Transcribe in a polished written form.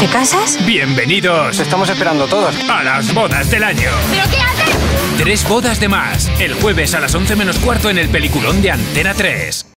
casas? Bienvenidos. Te estamos esperando todos. A las bodas del año. ¿Pero qué haces? 3 bodas de más. El jueves a las 11 menos cuarto en el peliculón de Antena 3.